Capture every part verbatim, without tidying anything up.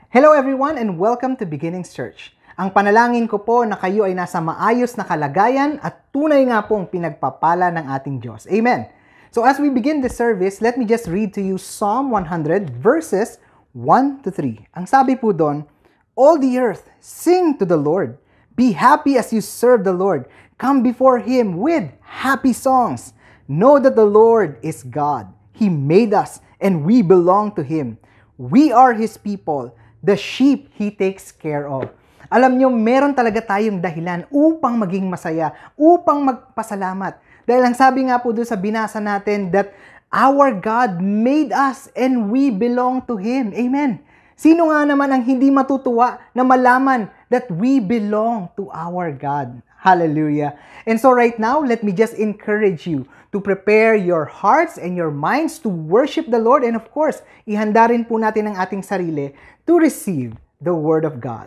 Hello everyone and welcome to Beginnings Church. Ang panalangin ko po na kayo ay nasa maayos na kalagayan at tunay nga pong pinagpapala ng ating Diyos. Amen. So as we begin the service, let me just read to you Psalm one hundred verses one to three. Ang sabi po doon, "All the earth, sing to the Lord. Be happy as you serve the Lord. Come before Him with happy songs. Know that the Lord is God. He made us and we belong to Him. We are His people, the sheep He takes care of." Alam nyo, meron talaga tayong dahilan upang maging masaya, upang magpasalamat. Dahil ang sabi nga po doon sa binasa natin that our God made us and we belong to Him. Amen. Sino nga naman ang hindi matutuwa na malaman that we belong to our God? Hallelujah. And so right now, let me just encourage you to prepare your hearts and your minds to worship the Lord. And of course, ihanda rin po natin ang ating sarili to receive the Word of God.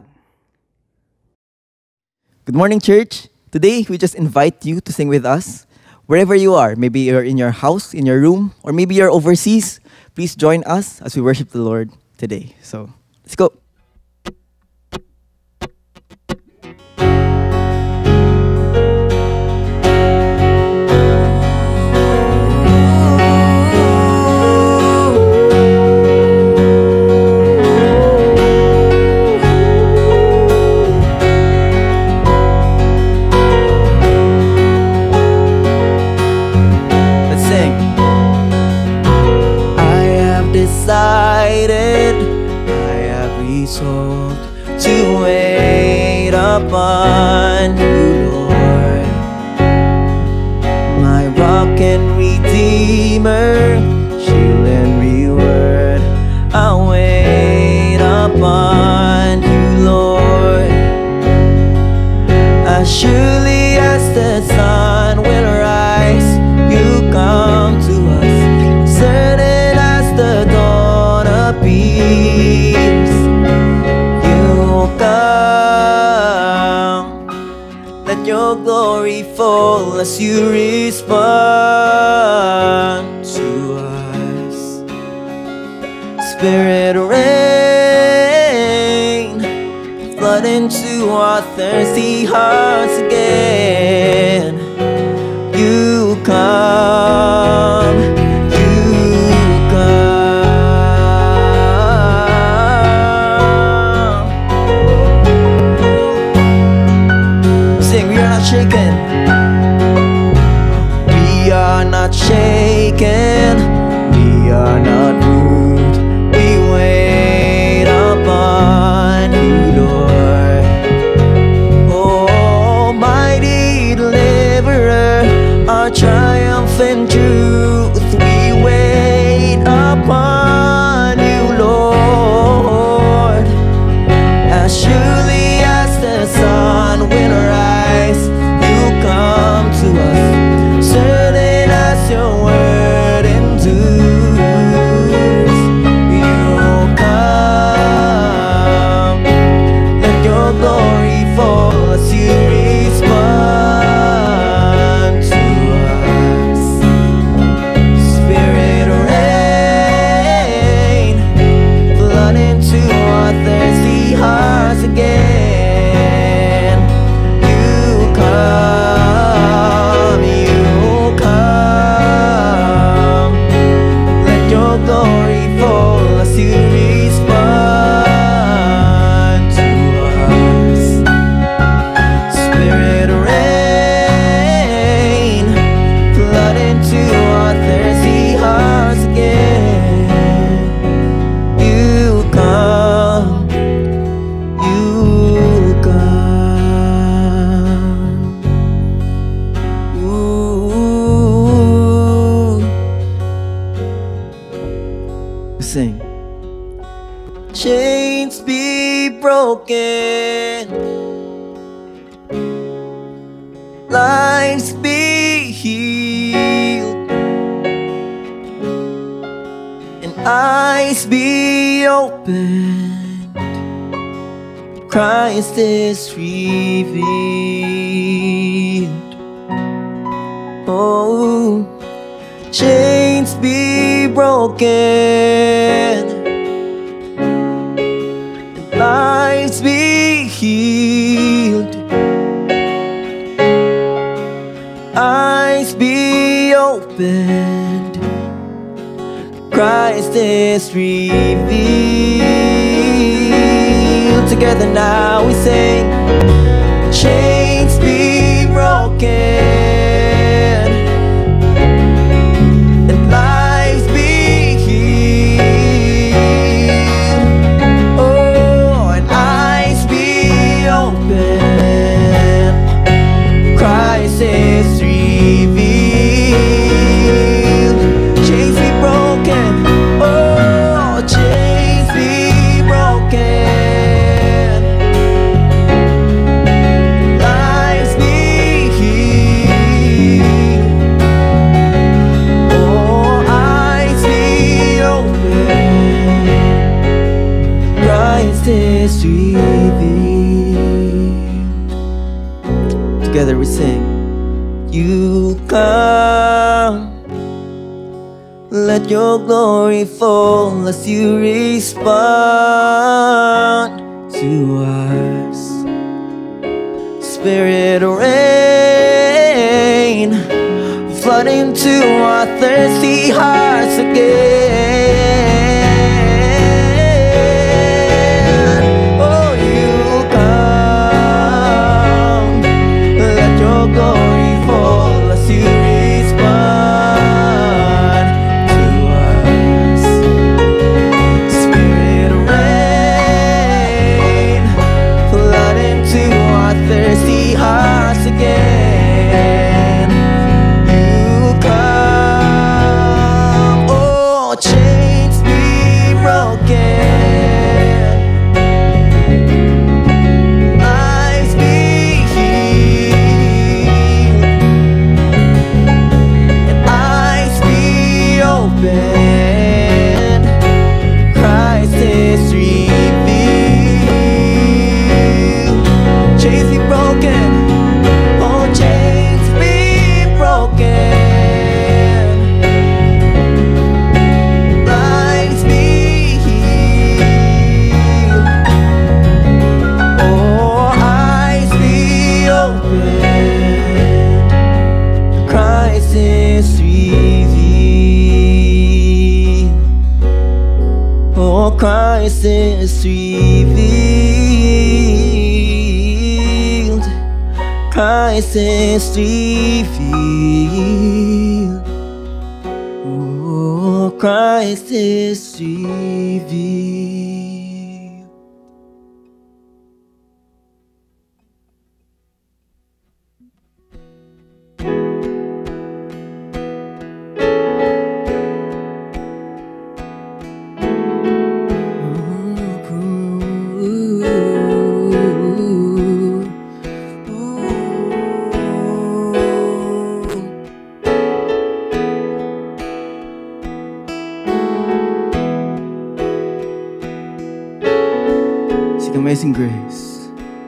Good morning, church. Today, we just invite you to sing with us. Wherever you are, maybe you're in your house, in your room, or maybe you're overseas, please join us as we worship the Lord today. So, let's go. Upon you, Lord, my rock and redeemer, shield and reward. I'll wait upon you, Lord, as surely as the sun will rise, you come to us, certain as the dawn appears, you come. Your glory fall as you respond to us. Spirit rain, flood into our thirsty hearts again. You come, you come. Shaken. We are not shaken, we are not moved. We wait upon you, Lord. Oh, mighty deliverer, our triumphant truth. We wait upon you, Lord, as surely as the sun will rise. Come to us, certain as your word endures. You come, let your glory fall as you respond to us. Spirit rain, flood into our thirsty hearts again. You come. Glory fall as you respond to us. Spirit rain, flood into our thirsty hearts again. You come, you come. Ooh. Sing. Chains be broken, lives be healed, and eyes be opened. Christ is revealed. Oh, chains be broken, opened, Christ is revealed. Together now we sing, chains be broken and lives be healed. Oh, and eyes be open, Christ is revealed. Chains be broken, oh, chains be broken, lives be healed. Oh, eyes be open, Christ is revealed. Together we sing, you come, let your glory fall as you respond to us. Spirit rain, flood into our thirsty hearts again. Oh, you come, let your glory fall as you respond to us. Spirit rain, flood into our thirsty hearts again. You come, oh, chains be broken, lives be healed, and eyes be open, Christ is revealed. Chains be broken, oh, chains be broken, lives be healed. Oh, eyes be open, Christ is revealed. Oh, Christ is revealed. Christ is revealed. Oh, Christ is revealed. Sing Amazing Grace.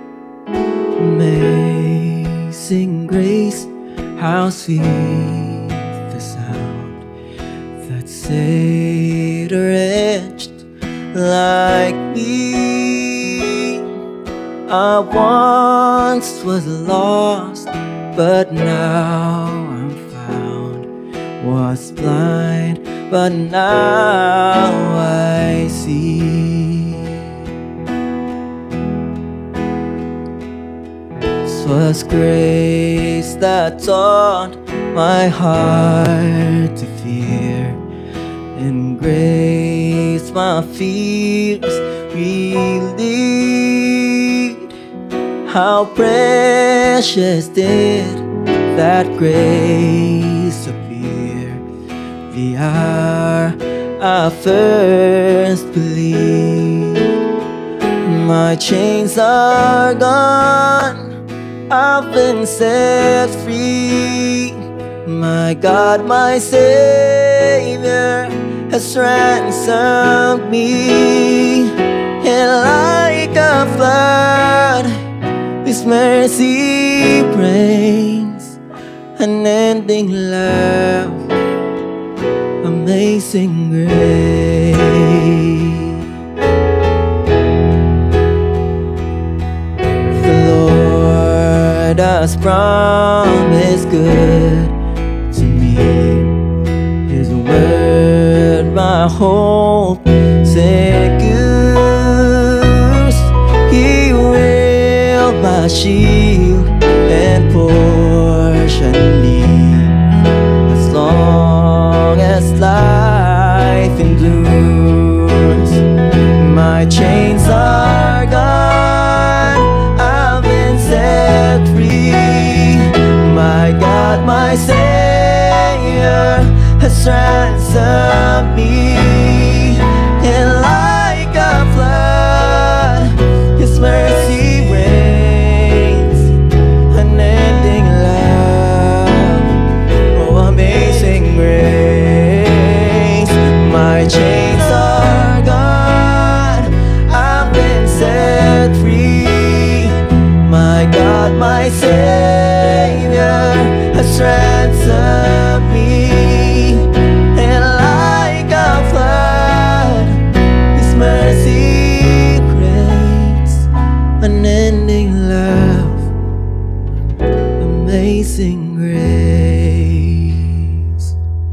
Amazing grace, how sweet the sound that saved a wretch like me. I once was lost, but now I'm found. Was blind, but now I see. 'Twas grace that taught my heart to fear, and grace my fears relieved. How precious did that grace appear the hour I first believed. My chains are gone, I've been set free. My God, my Savior has ransomed me. And like a flood, His mercy reigns, unending love, amazing grace. Has promised good to me. my hope secures. He will my shield and portion be, as long as life endures. My chains are gone, I've been set free. My God, my Savior has ransomed me. And like a flood, His mercy reigns, unending love, oh amazing grace. My chains are gone, I've been set free. My God, my Savior has ransomed me. And like a flood, His mercy grace, unending love, amazing grace.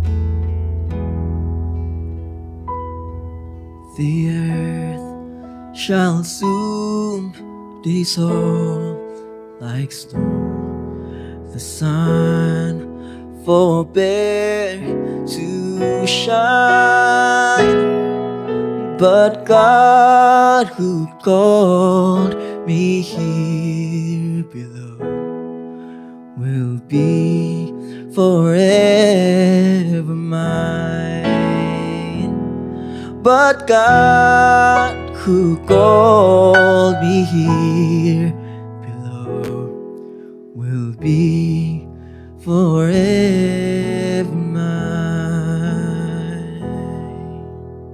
The earth shall soon dissolve like snow. The sun forbear to shine, but God who called me here below will be forever mine. But God who called me here below will be forever mine.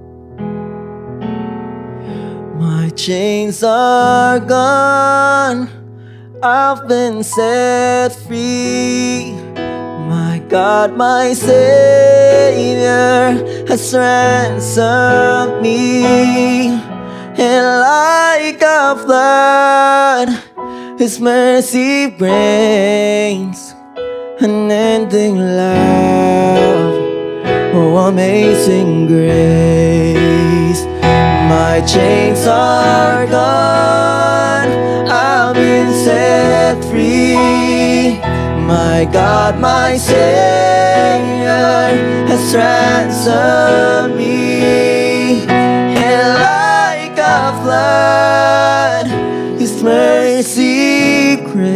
My chains are gone, I've been set free. My God, my Savior has ransomed me. And like a flood, His mercy brings unending love, oh amazing grace. My chains are gone, I've been set free. My God, my Savior has ransomed me. And like a flood, His mercy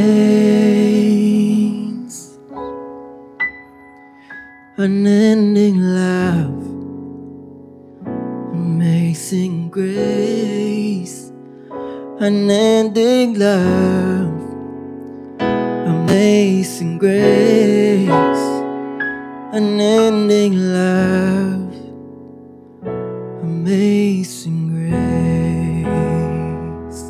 grace, unending love, amazing grace, unending love, amazing grace, unending love, amazing grace.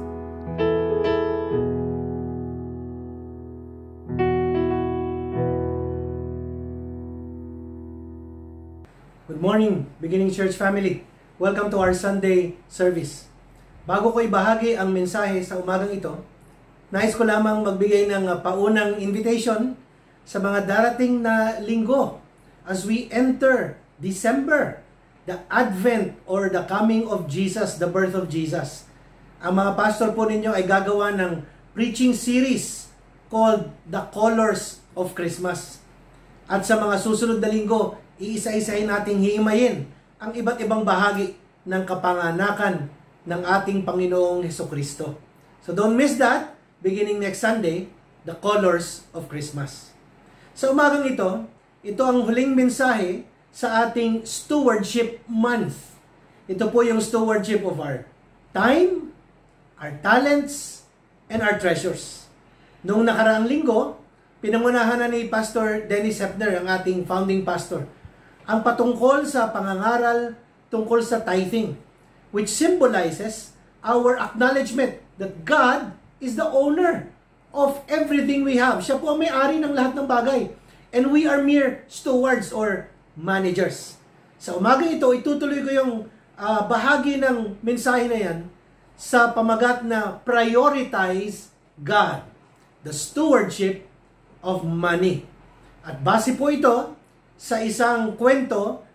Good morning, Beginning Church family. Welcome to our Sunday service. Bago ko ibahagi ang mensahe sa umagang ito, nais ko lamang magbigay ng uh, paunang invitation sa mga darating na linggo as we enter December, the Advent or the coming of Jesus, the birth of Jesus. Ang mga pastor po ninyo ay gagawa ng preaching series called The Colors of Christmas. At sa mga susunod na linggo, iisa-isahin nating himayin ang iba't ibang bahagi ng kapanganakan ng ating Panginoong Hesukristo. So don't miss that. Beginning next Sunday, The Colors of Christmas. Sa umagang ito, ito ang huling mensahe sa ating Stewardship Month. Ito po yung stewardship of our time, our talents, and our treasures. Noong nakaraang linggo, pinangunahan na ni Pastor Dennis Hepner, ang ating founding pastor, ang patungkol sa pangangaral tungkol sa tithing, which symbolizes our acknowledgement that God is the owner of everything we have. Siya po ang may-ari ng lahat ng bagay. And we are mere stewards or managers. Sa umaga ito, itutuloy ko yung uh, bahagi ng mensahe na yan sa pamagat na prioritize God, the stewardship of money. At base po ito sa isang kwento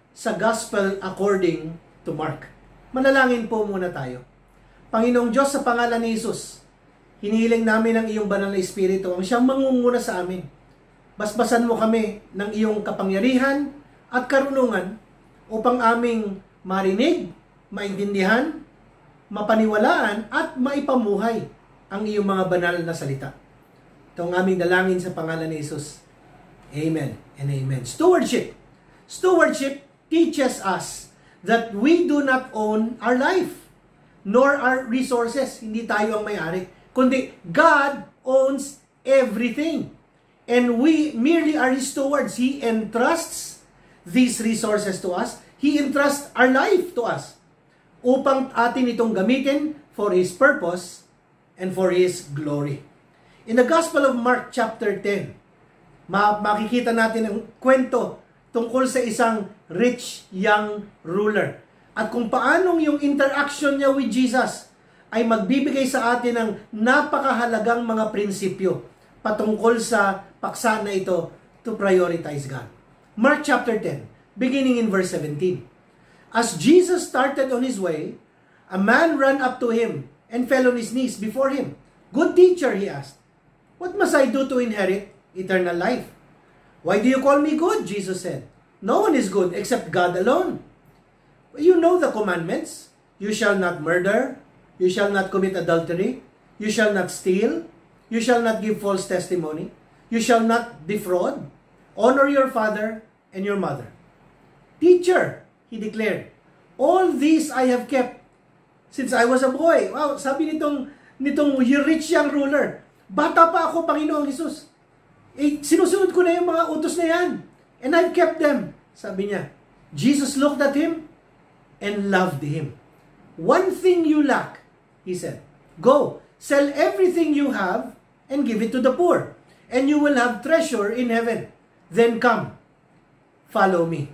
sa Gospel according to Mark. Manalangin po muna tayo. Panginoong Diyos, sa pangalan ni Jesus, hinihiling namin ang iyong banal na Espiritu, ang siyang mangunguna sa amin. Basbasan mo kami ng iyong kapangyarihan at karunungan upang aming marinig, maintindihan, mapaniwalaan at maipamuhay ang iyong mga banal na salita. Ito ang aming dalangin sa pangalan ni Jesus. Amen and amen. Stewardship. Stewardship teaches us that we do not own our life, nor our resources. Hindi tayo ang may-ari. Kundi God owns everything. And we merely are His stewards. He entrusts these resources to us. He entrusts our life to us upang atin itong gamitin for His purpose and for His glory. In the Gospel of Mark chapter ten, makikita natin ang kwento tungkol sa isang rich young ruler. At kung paanong yung interaction niya with Jesus ay magbibigay sa atin ng napakahalagang mga prinsipyo patungkol sa paksa na ito to prioritize God. Mark chapter ten, beginning in verse seventeen. As Jesus started on His way, a man ran up to Him and fell on his knees before Him. "Good teacher," he asked, "what must I do to inherit eternal life?" "Why do you call me good?" Jesus said. "No one is good except God alone. You know the commandments. You shall not murder. You shall not commit adultery. You shall not steal. You shall not give false testimony. You shall not defraud. Honor your father and your mother." "Teacher," he declared, "all these I have kept since I was a boy." Wow, sabi nitong, nitong rich young ruler, bata pa ako, Panginoong Jesus. Eh, sinusunod ko na yung mga utos na yan. And I've kept them. Sabi niya. Jesus looked at him and loved him. "One thing you lack," he said. "Go, sell everything you have and give it to the poor, and you will have treasure in heaven. Then come, follow me."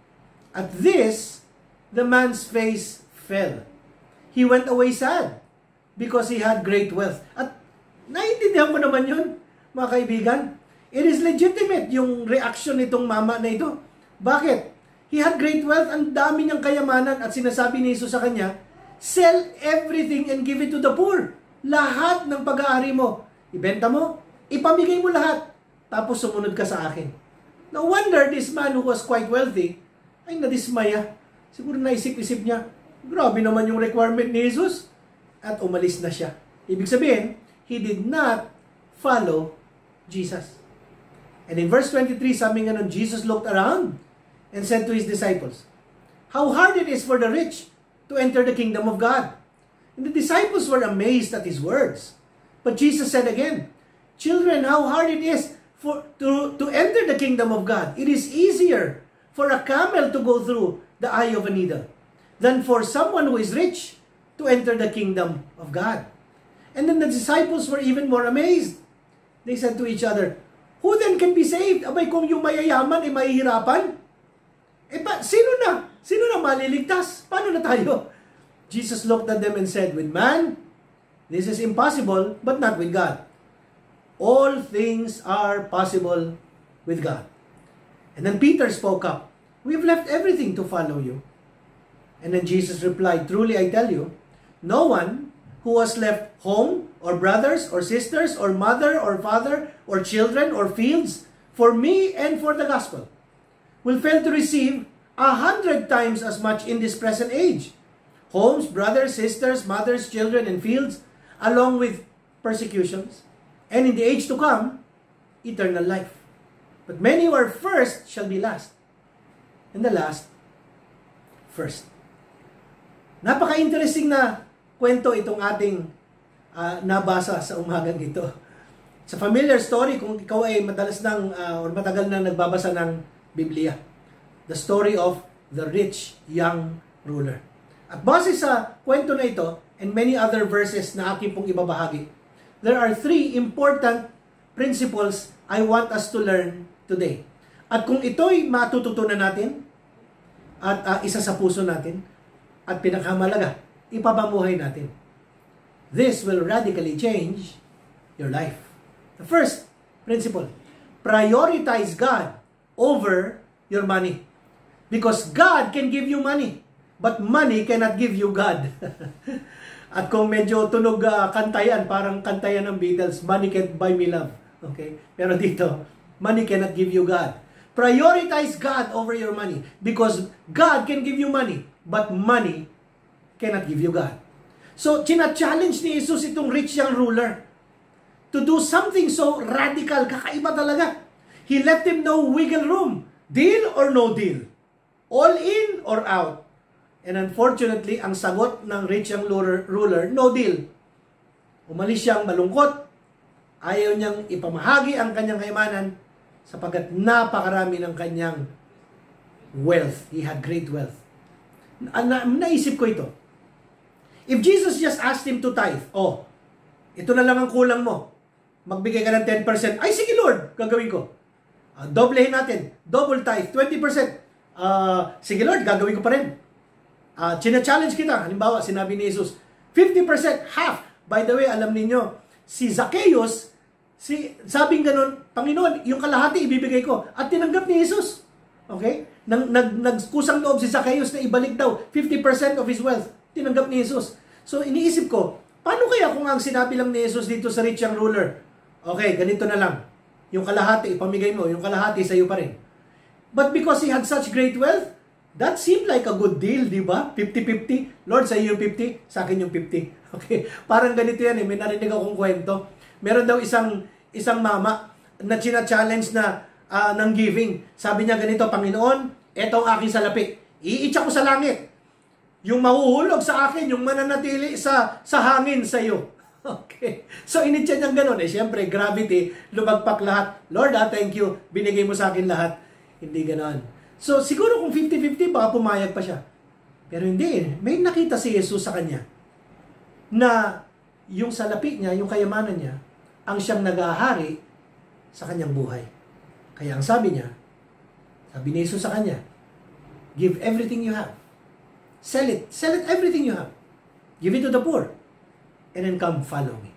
At this, the man's face fell. He went away sad because he had great wealth. At naiintindihan mo naman yun, mga kaibigan. It is legitimate yung reaction nitong mama na ito. Bakit? He had great wealth, ang dami niyang kayamanan, at sinasabi ni Jesus sa kanya, "Sell everything and give it to the poor." Lahat ng pag-aari mo, ibenta mo, ipamigay mo lahat, tapos sumunod ka sa akin. No wonder this man who was quite wealthy ay nadismaya. Siguro naisip-isip niya, grabe naman yung requirement ni Jesus. At umalis na siya. Ibig sabihin, he did not follow Jesus. And in verse twenty-three, sabi nga nun, Jesus looked around and said to His disciples, "How hard it is for the rich to enter the kingdom of God." And the disciples were amazed at His words. But Jesus said again, "Children, how hard it is for to, to enter the kingdom of God. It is easier for a camel to go through the eye of a needle than for someone who is rich to enter the kingdom of God." And then the disciples were even more amazed. They said to each other, "Who then can be saved?" Abay, kung yung mayayaman ay mahihirapan, eh pa, sino na? Sino na maliligtas? Paano na tayo? Jesus looked at them and said, "With man, this is impossible, but not with God. All things are possible with God." And then Peter spoke up, "We've left everything to follow you." And then Jesus replied, "Truly I tell you, no one who has left home or brothers or sisters or mother or father or children or fields for me and for the gospel will fail to receive a hundred times as much in this present age. Homes, brothers, sisters, mothers, children, and fields, along with persecutions, and in the age to come, eternal life. But many who are first shall be last, and the last first." Napaka-interesting na kwento itong ating uh, nabasa sa umagang ito. Sa familiar story, kung ikaw ay madalas nang uh, or matagal na nagbabasa ng Biblia. The story of the rich young ruler. At base sa kwento na ito, and many other verses na aking pong ibabahagi, there are three important principles I want us to learn today. At kung ito'y matututunan natin, at uh, isa sa puso natin, at pinakamalaga, ipapamuhay natin, this will radically change your life. The first principle, prioritize God over your money. Because God can give you money, but money cannot give you God. At kung medyo tunog uh, kantayan, parang kantayan ng Beatles, money can't buy me love. Okay? Pero dito, money cannot give you God. Prioritize God over your money because God can give you money, but money cannot give you God. So, china-challenge ni Jesus itong rich young ruler to do something so radical, kakaiba talaga. He left him no wiggle room. Deal or no deal? All in or out? And unfortunately, ang sagot ng rich young ruler, ruler no deal. Umalis siyang malungkot. Ayaw niyang ipamahagi ang kanyang kayamanan sapagkat napakarami ng kanyang wealth. He had great wealth. Na, na, naisip ko ito. If Jesus just asked him to tithe, oh, ito na lang ang kulang mo. Magbigay ka ng ten percent. Ay, sige Lord, gagawin ko. Uh, doblehin natin. Double tithe, twenty percent. Uh, sige Lord, gagawin ko pa rin. Uh, china-challenge kita. Halimbawa, sinabi ni Jesus, fifty percent, half. By the way, alam niyo, si Zacchaeus, si, sabing ganun, Panginoon, yung kalahati ibibigay ko. At tinanggap ni Jesus. Okay? Nang, nag, nagkusang loob si Zacchaeus na ibalik daw fifty percent of his wealth. Tinanggap ni Jesus. So, iniisip ko, paano kaya kung ang sinabi lang ni Jesus dito sa rich young ruler? Okay, ganito na lang. Yung kalahati, ipamigay mo. Yung kalahati, sa'yo pa rin. But because he had such great wealth, that seemed like a good deal, di ba? fifty fifty. Lord, sa'yo yung fifty, sa akin yung fifty. Okay? Parang ganito yan eh. May narinig akong kwento. Meron daw isang isang mama na china-challenge na uh, ng giving. Sabi niya ganito, Panginoon, eto ang aking salapi. Iitsa ko sa langit. Yung mahuhulog sa akin, yung mananatili sa sa hangin sa iyo. Okay. So, initsa niyang ganun. Eh, siyempre, gravity, lumagpak lahat. Lord, ah, thank you. Binigay mo sa akin lahat. Hindi ganon. So, siguro kung fifty fifty, baka pumayag pa siya. Pero hindi. May nakita si Jesus sa kanya na yung salapi niya, yung kayamanan niya, ang siyang nag-ahari sa kanyang buhay. Kaya ang sabi niya, sabi ni Jesus sa kanya, give everything you have. Sell it. Sell it everything you have. Give it to the poor. And then come follow me.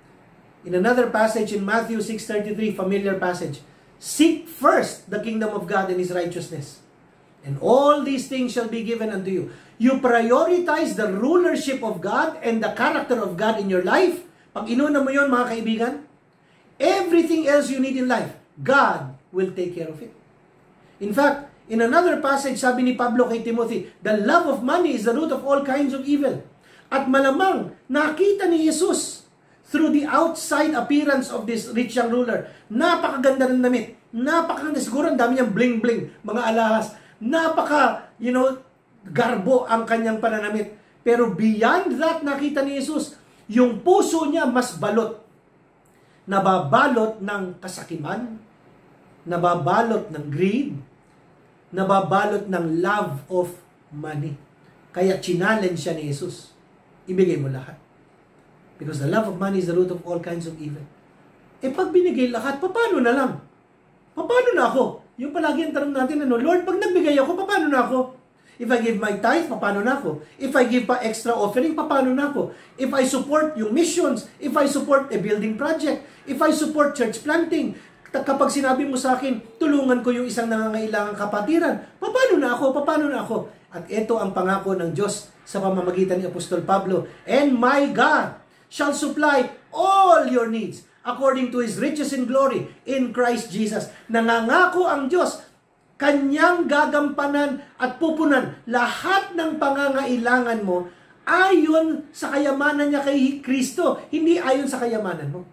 In another passage in Matthew six thirty-three, familiar passage, seek first the kingdom of God and His righteousness, and all these things shall be given unto you. You prioritize the rulership of God and the character of God in your life. Pag inuna mo yun, mga kaibigan, everything else you need in life, God will take care of it. In fact, in another passage, sabi ni Pablo kay Timothy, the love of money is the root of all kinds of evil. At malamang, nakita ni Jesus through the outside appearance of this rich young ruler. Napakaganda ng damit. Napakaganda. Siguro ang dami niyang bling-bling, mga alahas. Napaka, you know, garbo ang kanyang pananamit. Pero beyond that, nakita ni Jesus, yung puso niya mas balot. Nababalot ng kasakiman, nababalot ng greed, nababalot ng love of money. Kaya challenge siya ni Jesus. Ibigay mo lahat. Because the love of money is the root of all kinds of evil. Eh pag binigay lahat, paano na lang? Paano na ako? Yung palagi ang tanong natin, ano, Lord, pag nagbigay ako, paano na ako? If I give my tithe, paano na ako? If I give pa extra offering, paano na ako? If I support yung missions, if I support a building project, if I support church planting, kapag sinabi mo sa akin, tulungan ko yung isang nangangailangang kapatiran, paano na ako? Paano na ako? At ito ang pangako ng Diyos sa pamamagitan ni Apostol Pablo. And my God shall supply all your needs according to His riches in glory in Christ Jesus. Nangangako ang Diyos, Kanyang gagampanan at pupunan lahat ng pangangailangan mo ayon sa kayamanan niya kay Kristo, hindi ayon sa kayamanan mo.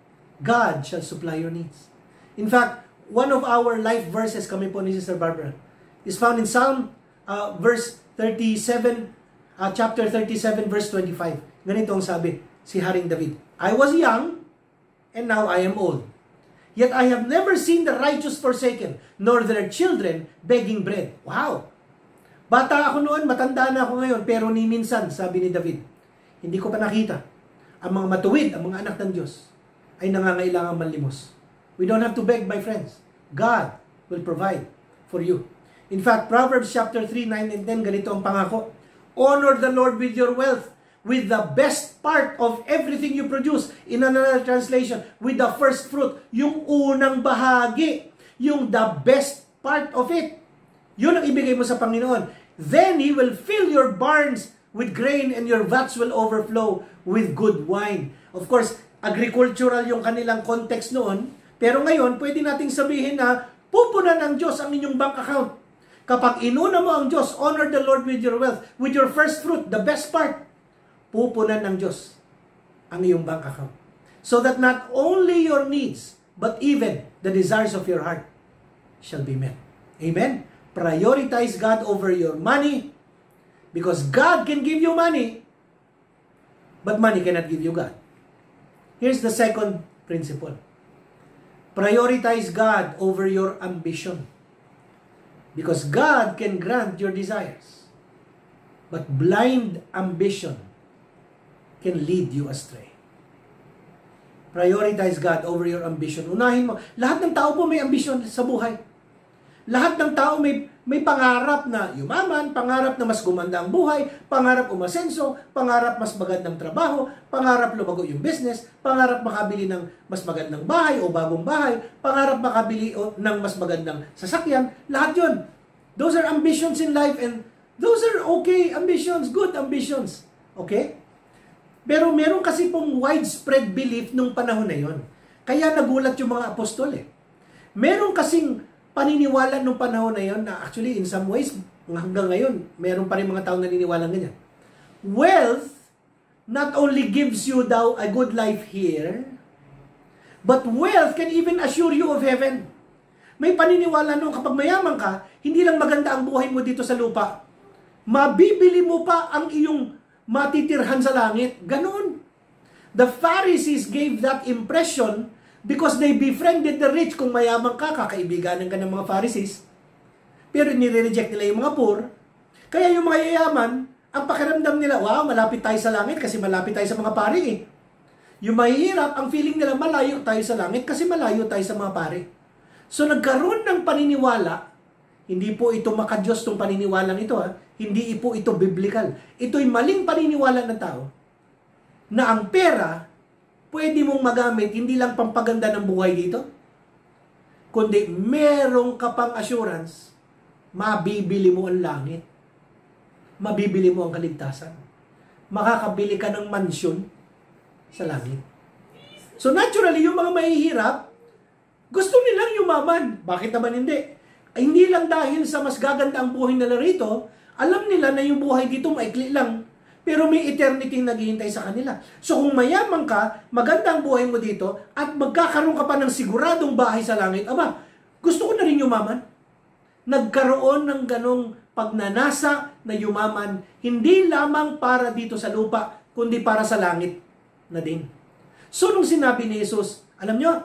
God shall supply your needs. In fact, one of our life verses, kami po ni Sister Barbara, is found in Psalm uh, verse thirty-seven, uh, chapter thirty-seven, verse twenty-five. Ganito ang sabi, si Haring David, I was young, and now I am old. Yet I have never seen the righteous forsaken, nor their children begging bread. Wow! Bata ako noon, matanda na ako ngayon, pero ni minsan, sabi ni David, hindi ko pa nakita ang mga matuwid, ang mga anak ng Diyos, ay nangangailangang manlimos. We don't have to beg, my friends. God will provide for you. In fact, Proverbs chapter three, nine and ten, ganito ang pangako. Honor the Lord with your wealth, with the best part of everything you produce. In another translation, with the first fruit, yung unang bahagi, yung the best part of it. Yun ang ibigay mo sa Panginoon. Then He will fill your barns with grain and your vats will overflow with good wine. Of course, agricultural yung kanilang context noon. Pero ngayon, pwede nating sabihin na pupunan ng Diyos ang inyong bank account. Kapag inuna mo ang Diyos, honor the Lord with your wealth, with your first fruit, the best part, pupunan ng Diyos ang iyong bank account. So that not only your needs, but even the desires of your heart shall be met. Amen? Prioritize God over your money because God can give you money, but money cannot give you God. Here's the second principle. Prioritize God over your ambition because God can grant your desires, but blind ambition can lead you astray. Prioritize God over your ambition. Unahin mo. Lahat ng tao po may ambisyon sa buhay. Lahat ng tao may, may pangarap na yumaman, pangarap na mas gumanda ang buhay, pangarap umasenso, pangarap mas magandang trabaho, pangarap lumago yung business, pangarap makabili ng mas magandang bahay o bagong bahay, pangarap makabili ng mas magandang sasakyan. Lahat yun. Those are ambitions in life and those are okay ambitions, good ambitions. Okay? Pero meron kasi pong widespread belief nung panahon na yon. Kaya nagulat yung mga apostol eh. Meron kasing paniniwala nung panahon na yon na actually in some ways hanggang ngayon meron pa rin mga tao naniniwala ganyan. Wealth not only gives you daw a good life here, but wealth can even assure you of heaven. May paniniwala nung kapag mayaman ka, hindi lang maganda ang buhay mo dito sa lupa. Mabibili mo pa ang iyong matitirhan sa langit. Ganon. The Pharisees gave that impression because they befriended the rich. Kung mayaman ka, kakaibiganan ka ng mga Pharisees. Pero nire-reject nila yung mga poor. Kaya yung mga yayaman, ang pakiramdam nila, wow, malapit tayo sa langit kasi malapit tayo sa mga pari eh. Yung mahihirap, ang feeling nila, malayo tayo sa langit kasi malayo tayo sa mga pari. So nagkaroon ng paniniwala, hindi po ito makadiyos tong paniniwalang ito ha, hindi po ito biblical. Ito'y maling paniniwala ng tao na ang pera pwede mong magamit hindi lang pampaganda ng buhay dito, kundi merong ka pang assurance, mabibili mo ang langit. Mabibili mo ang kaligtasan. Makakabili ka ng mansyon sa langit. So naturally, yung mga mahihirap, gusto nilang yumaman. Bakit naman hindi? Ay, hindi lang dahil sa mas gaganda ang buhay nila rito, alam nila na yung buhay dito maikli lang. Pero may eternity naghihintay sa kanila. So kung mayaman ka, maganda ang buhay mo dito, at magkakaroon ka pa ng siguradong bahay sa langit, aba, gusto ko na rin yumaman. Nagkaroon ng ganong pagnanasa na yumaman, hindi lamang para dito sa lupa, kundi para sa langit na din. So nung sinabi ni Jesus, alam nyo,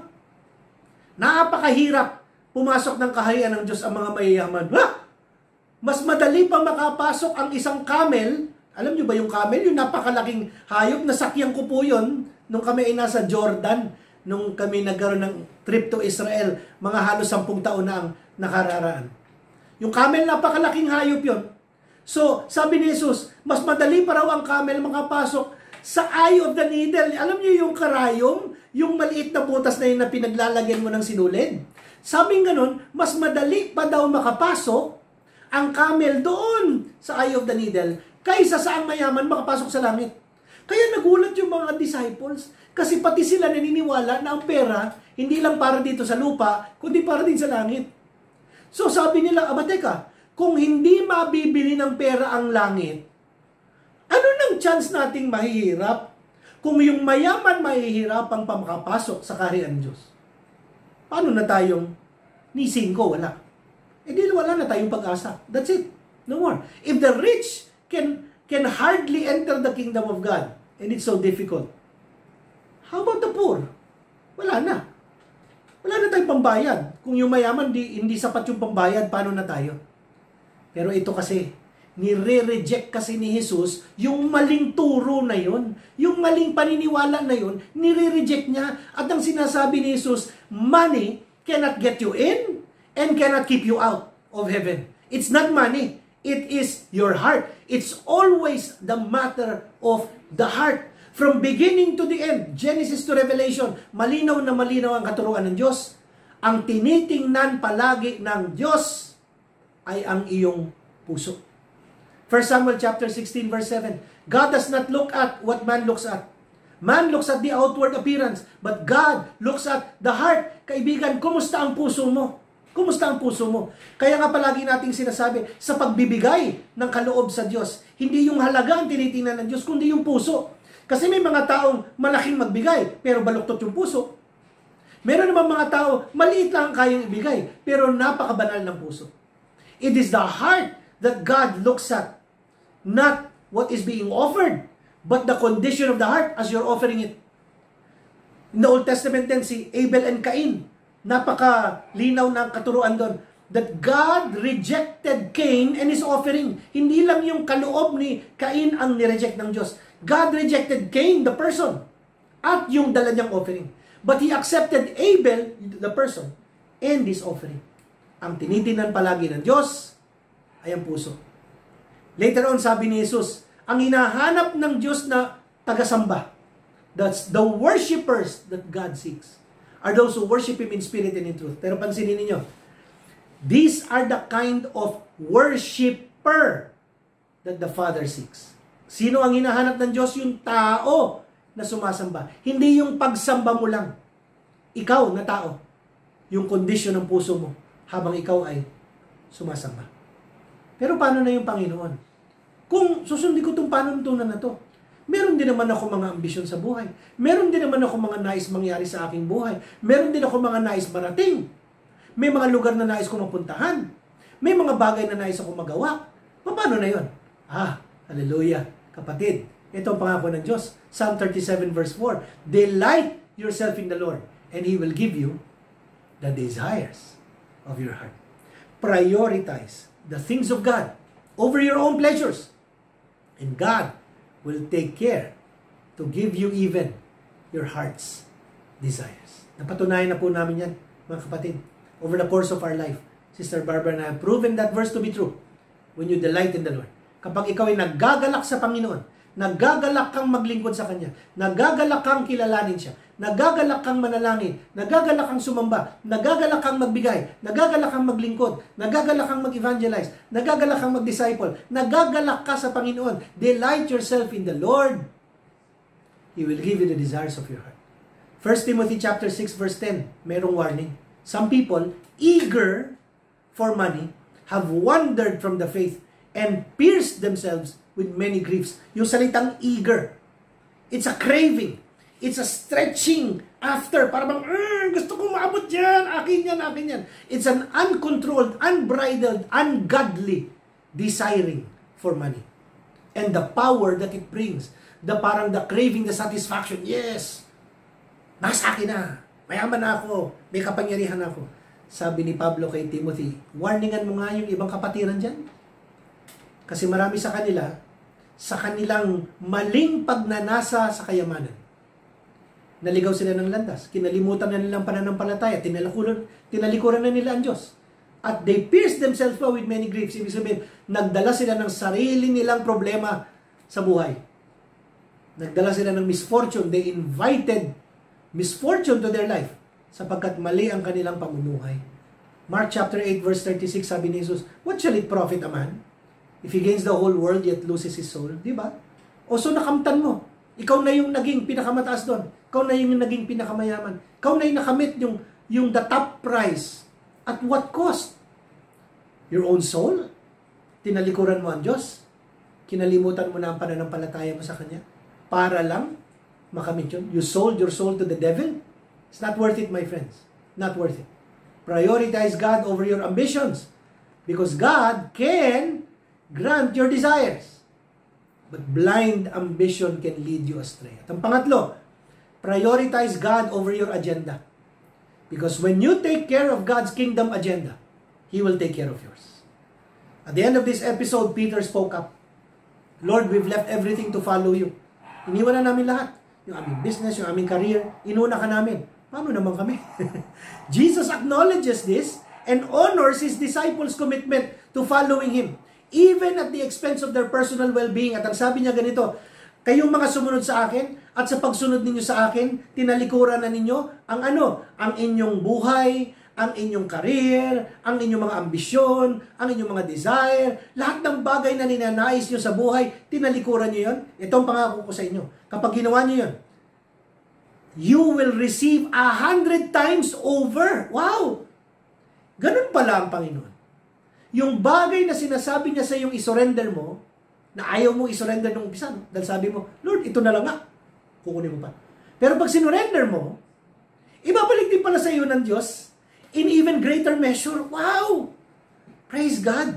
napakahirap pumasok ng kaharian ng Diyos ang mga mayayaman. Ha? Mas madali pa makapasok ang isang camel. Alam nyo ba yung camel? Yung napakalaking hayop, nasakyan ko po yun nung kami ay nasa Jordan, nung kami nagkaroon ng trip to Israel, mga halos sampung taon na ang nakararaan. Yung camel, napakalaking hayop yun. So, sabi ni Jesus, mas madali pa raw ang camel makapasok sa eye of the needle. Alam nyo yung karayom, yung maliit na butas na yun na pinaglalagyan mo ng sinulid. Sabi nga nun, mas madali pa daw makapasok ang camel doon sa eye of the needle kaysa sa ang mayaman makapasok sa langit. Kaya nagulat yung mga disciples kasi pati sila naniniwala na ang pera hindi lang para dito sa lupa, kundi para din sa langit. So sabi nila, aba teka, kung hindi mabibili ng pera ang langit, ano nang chance nating mahihirap kung yung mayaman mahihirapang pa makapasok sa kaharian ng Diyos? Paano na tayong ni singko? Wala. Eh di wala na tayong pag-asa. That's it. No more. If the rich can can hardly enter the kingdom of God, and it's so difficult, how about the poor? Wala na. Wala na tayong pambayad. Kung yung mayaman, di, hindi sapat yung pambayad, paano na tayo? Pero ito kasi, nire-reject kasi ni Jesus yung maling turo na yun. Yung maling paniniwala na yun, nire-reject niya. At ang sinasabi ni Jesus, money cannot get you in and cannot keep you out of heaven. It's not money. It is your heart. It's always the matter of the heart. From beginning to the end, Genesis to Revelation, malinaw na malinaw ang katuruan ng Diyos. Ang tinitingnan palagi ng Diyos ay ang iyong puso. First Samuel chapter sixteen verse seven. God does not look at what man looks at. Man looks at the outward appearance, but God looks at the heart. Kaibigan, kumusta ang puso mo? Kumusta ang puso mo? Kaya nga palagi nating sinasabi, sa pagbibigay ng kaloob sa Diyos, hindi yung halaga ang tinitingnan ng Diyos, kundi yung puso. Kasi may mga taong malaking magbigay, pero baluktot yung puso. Meron naman mga tao, maliit lang ang kayang ibigay, pero napakabanal ng puso. It is the heart that God looks at, not what is being offered, but the condition of the heart as you're offering it. In the Old Testament din, si Abel and Cain, napaka-linaw ng katuruan doon, that God rejected Cain and his offering. Hindi lang yung kaloob ni Cain ang nireject ng Diyos. God rejected Cain, the person, at yung dala niyang offering. But He accepted Abel, the person, and his offering. Ang tinitingnan palagi ng Diyos ay ang puso. Later on, sabi ni Jesus, ang hinahanap ng Diyos na tagasamba, that's the worshipers that God seeks, are those who worship Him in spirit and in truth. Pero pansinin ninyo, these are the kind of worshiper that the Father seeks. Sino ang hinahanap ng Diyos? Yung tao na sumasamba. Hindi yung pagsamba mo lang. Ikaw na tao. Yung kondisyon ng puso mo habang ikaw ay sumasamba. Pero paano na yung Panginoon? Kung susundin ko itong panuntunan na to, meron din naman ako mga ambisyon sa buhay. Meron din naman ako mga nais mangyari sa aking buhay. Meron din ako mga nais marating. May mga lugar na nais ko mapuntahan. May mga bagay na nais ako magawa. Paano na yun? Ah, hallelujah. Kapatid, ito ang pangako ng Diyos. Psalm thirty-seven verse four. Delight yourself in the Lord, and He will give you the desires of your heart. Prioritize the things of God over your own pleasures. And God will take care to give you even your heart's desires. Napatunayan na po namin yan, mga kapatid. Over the course of our life, Sister Barbara and I have proven that verse to be true. When you delight in the Lord. Kapag ikaw ay naggagalak sa Panginoon, naggagalak kang maglingkod sa Kanya, naggagalak kang kilalanin Siya, naggagalak kang manalangin, naggagalak kang sumamba, naggagalak kang magbigay, naggagalak kang maglingkod, naggagalak kang mag-evangelize, naggagalak kang mag-disciple, naggagalak ka sa Panginoon, delight yourself in the Lord, He will give you the desires of your heart. First Timothy chapter six verse ten, merong warning. Some people, eager for money, have wandered from the faith and pierced themselves with many griefs. Yung salitang eager, it's a craving. It's a stretching after. Para bang, mm, gusto kong maabot yan, akin yan, akin yan. It's an uncontrolled, unbridled, ungodly desiring for money. And the power that it brings. The parang the craving, the satisfaction. Yes, nasa akin na. Mayaman na ako. May kapangyarihan ako. Sabi ni Pablo kay Timothy, warningan mo nga yung ibang kapatiran dyan. Kasi marami sa kanila, sa kanilang maling pagnanasa sa kayamanan, naligaw sila ng landas. Kinalimutan na nilang pananampalataya. Tinalikuran, tinalikuran na nila ang Diyos. At they pierced themselves with many griefs. Ibig sabihin, nagdala sila ng sarili nilang problema sa buhay. Nagdala sila ng misfortune. They invited misfortune to their life sapagkat mali ang kanilang pamumuhay. Mark chapter eight verse thirty-six, sabi ni Jesus, what shall it profit a man if he gains the whole world yet loses his soul? Di ba? O so nakamtan mo. Ikaw na yung naging pinakamataas doon. Ikaw na yung naging pinakamayaman. Ikaw na yung nakamit yung, yung the top prize. At what cost? Your own soul? Tinalikuran mo ang Diyos? Kinalimutan mo na ang pananampalataya mo sa Kanya? Para lang makamit yun? You sold your soul to the devil? It's not worth it, my friends. Not worth it. Prioritize God over your ambitions. Because God can grant your desires. But blind ambition can lead you astray. At ang pangatlo, prioritize God over your agenda. Because when you take care of God's kingdom agenda, He will take care of yours. At the end of this episode, Peter spoke up. Lord, we've left everything to follow you. Iniwan na namin lahat. Yung aming business, yung aming career, inuna ka namin. Paano naman kami? Jesus acknowledges this and honors His disciples' commitment to following Him. Even at the expense of their personal well-being. At ang sabi niya ganito, kayong mga sumunod sa akin, at sa pagsunod ninyo sa akin, tinalikuran na ninyo ang ano? Ang inyong buhay, ang inyong career, ang inyong mga ambisyon, ang inyong mga desire, lahat ng bagay na ninanais nyo sa buhay, tinalikuran nyo yun. Ito ang pangako ko sa inyo. Kapag ginawa nyo yun, you will receive a hundred times over. Wow! Ganun pala ang Panginoon. Yung bagay na sinasabi niya sa iyong isurrender mo, na ayaw mo isurrender nung umpisa, no? Dahil sabi mo, Lord, ito na lang nga. Kukunin mo pa. Pero pag sinurrender mo, ibabalik din pala sa iyo ng Diyos in even greater measure. Wow! Praise God!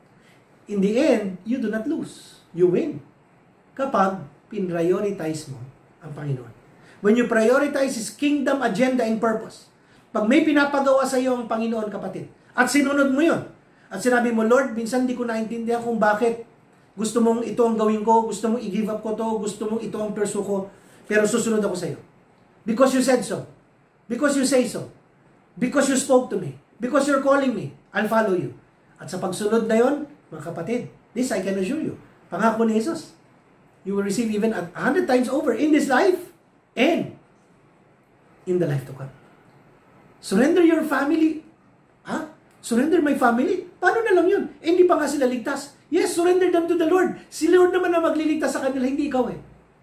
In the end, you do not lose. You win. Kapag pinprioritize mo ang Panginoon. When you prioritize His kingdom agenda and purpose. Pag may pinapagawa sa iyo ang Panginoon, kapatid, at sinunod mo yun, at sinabi mo, Lord, minsan di ko naintindihan kung bakit gusto mong ito ang gawin ko, gusto mong i-give up ko to, gusto mong ito ang pursue ko, pero susunod ako sa iyo. Because you said so. Because you say so. Because you spoke to me. Because you're calling me. I'll follow you. At sa pagsunod na yon, mga kapatid, this I can assure you. Pangako ni Jesus. You will receive even a hundred times over in this life and in the life to come. Surrender your family. Ha? Surrender my family? Paano na lang yun? Eh, hindi pa nga sila ligtas. Yes, surrender them to the Lord. Si Lord naman na magliligtas sa kanila, hindi ikaw eh.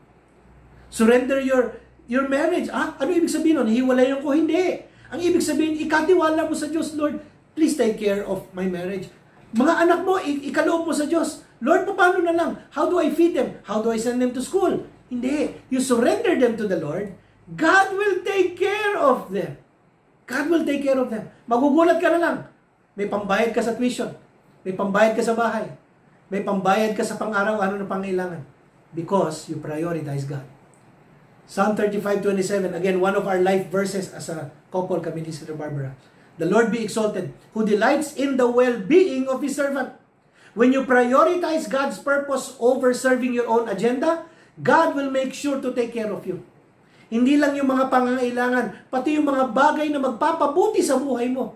Surrender your your marriage. Ah, ano ibig sabihin nun? Hiwalayan ko? Hindi. Ang ibig sabihin, ikatiwala mo sa Diyos, Lord, please take care of my marriage. Mga anak mo, ikaloob mo sa Diyos. Lord, paano na lang? How do I feed them? How do I send them to school? Hindi. You surrender them to the Lord. God will take care of them. God will take care of them. Magugulat ka na lang. May pambayad ka sa tuition. May pambayad ka sa bahay. May pambayad ka sa pang-araw-araw na pangailangan. Because you prioritize God. Psalm thirty-five twenty-seven, again, one of our life verses as a couple kami ni Sister Barbara. The Lord be exalted, who delights in the well-being of His servant. When you prioritize God's purpose over serving your own agenda, God will make sure to take care of you. Hindi lang yung mga pangangailangan, pati yung mga bagay na magpapabuti sa buhay mo.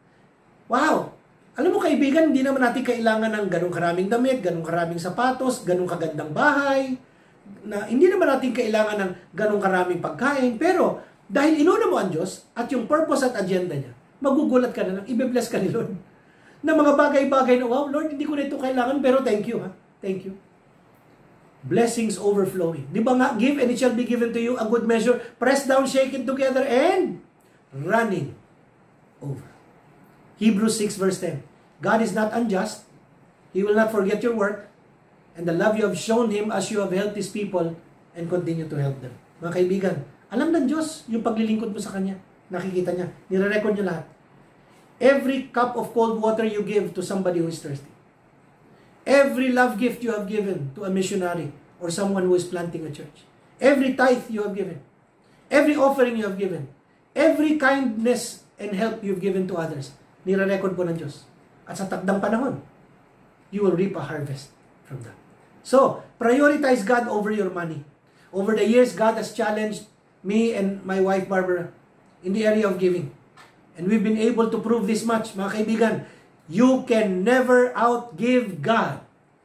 Wow! Alam mo kaibigan, hindi naman natin kailangan ng ganong karaming damit, ganong karaming sapatos, ganong kagandang bahay, na hindi naman natin kailangan ng ganong karaming pagkain, pero dahil inuna mo ang Diyos at yung purpose at agenda niya, magugulat ka na lang, ibe-bless ka ni Lord. Na mga bagay-bagay na, wow, Lord, hindi ko na ito kailangan, pero thank you, ha? Thank you. Blessings overflowing. Di ba nga, give and it shall be given to you, a good measure, pressed down, shaken together, and running over. Hebrews six verse ten. God is not unjust. He will not forget your work and the love you have shown Him as you have helped His people and continue to help them. Mga kaibigan, alam ng Diyos yung paglilingkod mo sa Kanya. Nakikita niya. Nire-record niyo lahat. Every cup of cold water you give to somebody who is thirsty. Every love gift you have given to a missionary or someone who is planting a church. Every tithe you have given. Every offering you have given. Every kindness and help you've given to others. Nire-record po ng Diyos. At sa takdang panahon, you will reap a harvest from that. So, prioritize God over your money. Over the years, God has challenged me and my wife Barbara in the area of giving. And we've been able to prove this much, mga kaibigan. You can never outgive God.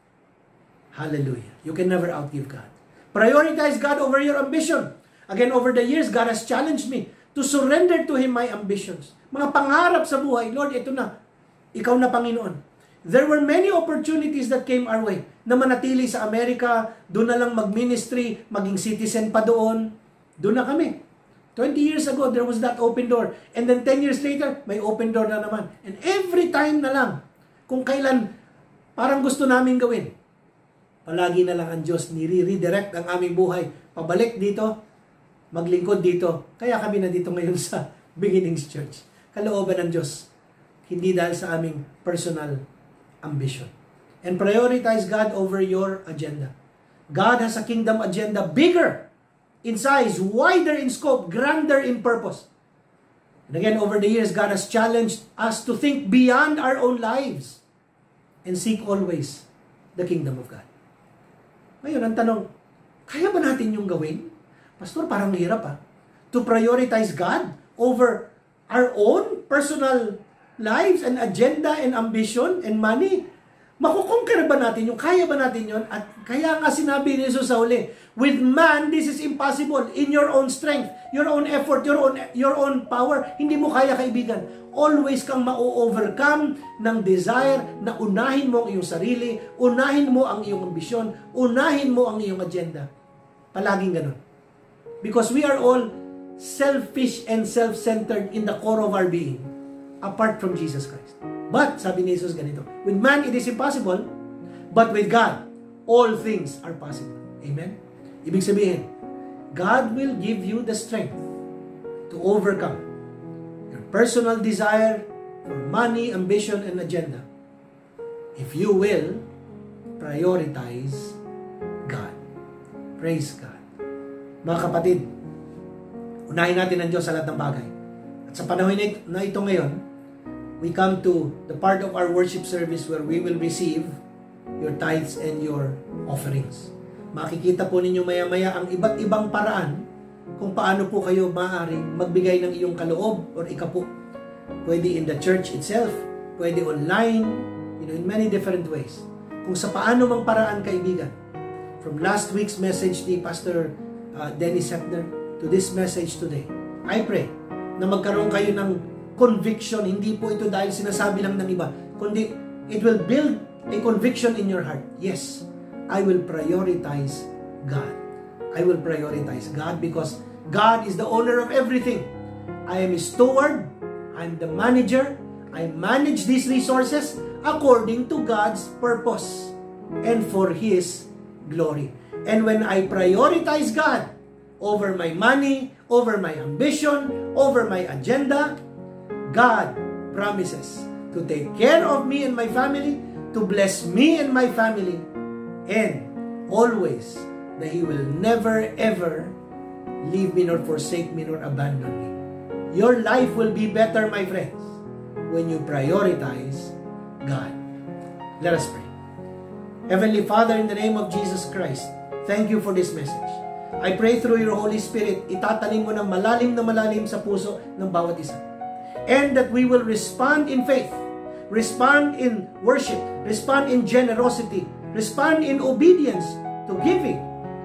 Hallelujah. You can never outgive God. Prioritize God over your ambition. Again, over the years, God has challenged me to surrender to Him my ambitions. Mga pangarap sa buhay, Lord, ito na. Ikaw na Panginoon. There were many opportunities that came our way na manatili sa Amerika, doon na lang mag-ministry, maging citizen pa doon. Doon na kami. twenty years ago, there was that open door. And then ten years later, may open door na naman. And every time na lang, kung kailan parang gusto namin gawin, palagi na lang ang Diyos nire-redirect ang aming buhay. Pabalik dito, maglingkod dito. Kaya kami na dito ngayon sa Beginnings Church. Kalooban ng Diyos. Hindi dahil sa aming personal ambition. And prioritize God over your agenda. God has a kingdom agenda bigger in size, wider in scope, grander in purpose. And again, over the years, God has challenged us to think beyond our own lives and seek always the kingdom of God. Ngayon, ang tanong, kaya ba natin yung gawin? Pastor, parang hirap ha. To prioritize God over our own personal lives and agenda and ambition and money. Makukonquer ba natin yung kaya ba natin yon? At kaya nga sinabi ni Jesus sa huli, with man, this is impossible. In your own strength, your own effort, your own, your own power, hindi mo kaya, kaibigan. Always kang ma-overcome ng desire na unahin mo ang iyong sarili, unahin mo ang iyong ambisyon, unahin mo ang iyong agenda. Palaging ganun. Because we are all selfish and self-centered in the core of our being, apart from Jesus Christ. But, sabi ni Jesus ganito, with man it is impossible, but with God, all things are possible. Amen? Ibig sabihin, God will give you the strength to overcome your personal desire for money, ambition, and agenda. If you will prioritize God. Praise God. Mga kapatid, unahin natin ang Diyos sa lahat ng bagay. At sa panahon na ito ngayon, we come to the part of our worship service where we will receive your tithes and your offerings. Makikita po ninyo maya-maya ang iba't ibang paraan kung paano po kayo maaaring magbigay ng iyong kaloob or ikapo. Pwede in the church itself, pwede online, you know, in many different ways. Kung sa paano mang paraan, kaibigan. From last week's message ni Pastor uh, Dennis Hepner to this message today, I pray na magkaroon kayo ng conviction. Hindi po ito dahil sinasabi lang ng iba, kundi it will build a conviction in your heart. Yes, I will prioritize God. I will prioritize God because God is the owner of everything. I am His steward. I'm the manager. I manage these resources according to God's purpose and for His glory. And when I prioritize God over my money, over my ambition, over my agenda, God promises to take care of me and my family, to bless me and my family, and always that He will never ever leave me nor forsake me nor abandon me. Your life will be better, my friends, when you prioritize God. Let us pray. Heavenly Father, in the name of Jesus Christ, thank you for this message. I pray through your Holy Spirit, itatanim mo ng malalim na malalim sa puso ng bawat isa. And that we will respond in faith, respond in worship, respond in generosity, respond in obedience to giving.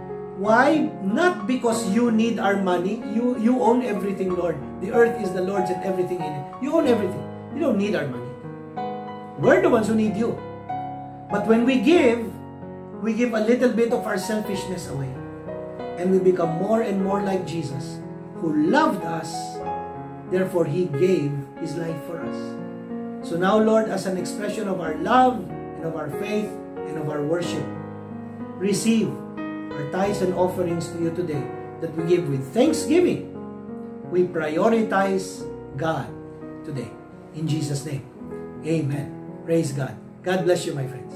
Why? Not because you need our money. You, you own everything, Lord. The earth is the Lord's and everything in it. You own everything. You don't need our money. We're the ones who need you. But when we give, we give a little bit of our selfishness away. And we become more and more like Jesus, who loved us. Therefore, He gave His life for us. So now, Lord, as an expression of our love and of our faith and of our worship, receive our tithes and offerings to you today that we give with thanksgiving. We prioritize God today. In Jesus' name, amen. Praise God. God bless you, my friends.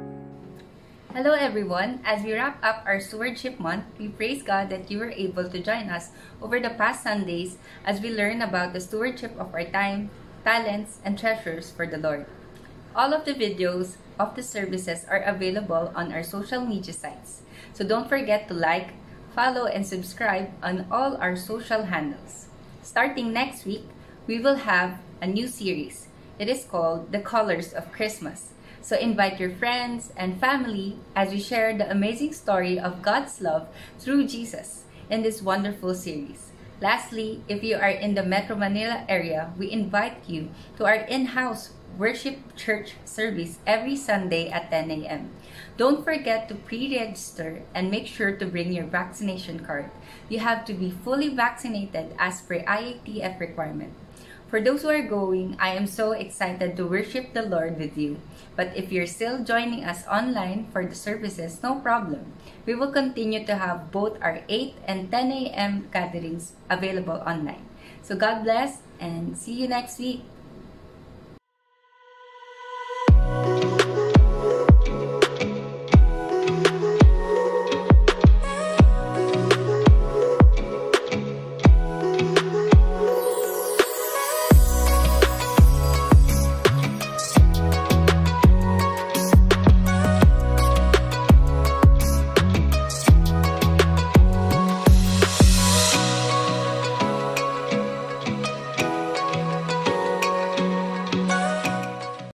Hello everyone! As we wrap up our Stewardship Month, we praise God that you were able to join us over the past Sundays as we learn about the stewardship of our time, talents, and treasures for the Lord. All of the videos of the services are available on our social media sites. So don't forget to like, follow, and subscribe on all our social handles. Starting next week, we will have a new series. It is called The Colors of Christmas. So invite your friends and family as we share the amazing story of God's love through Jesus in this wonderful series. Lastly, if you are in the Metro Manila area, we invite you to our in-house worship church service every Sunday at ten a m Don't forget to pre-register and make sure to bring your vaccination card. You have to be fully vaccinated as per I A T F requirement. For those who are going, I am so excited to worship the Lord with you. But if you're still joining us online for the services, no problem. We will continue to have both our eight and ten a m gatherings available online. So God bless and see you next week.